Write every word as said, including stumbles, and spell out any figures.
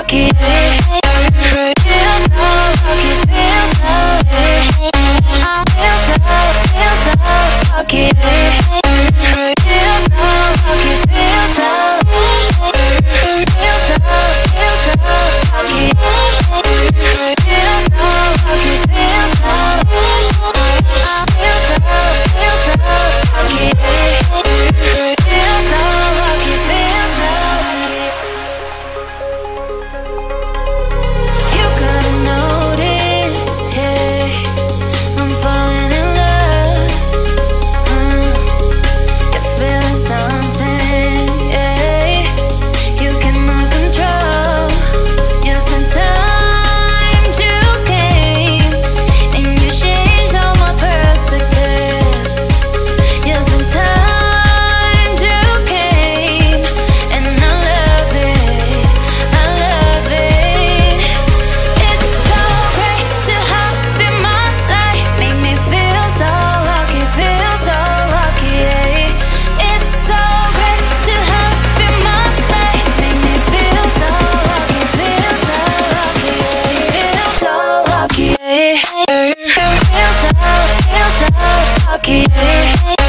lucky. Feel so lucky, feel so lucky. Feel so, feel so lucky. Feel so lucky, feel so feel so, feel so lucky. Feel so lucky, feel so feel so, feel so lucky. Feel so lucky, feel so lucky. You couldn't notice, yeah, I'm falling in love. uh, You're feeling something, yeah, you cannot control. Yes, sometimes you came and you changed all my perspective. Yes, sometimes you came and I love it, I love it. It's so great to have you in my life, make me feel so lucky, feel so lucky, yeah. It's so great to have you in my life, make me feel so lucky, feel so lucky, yeah. Feel so lucky, yeah. Feel so, feel so lucky, yeah.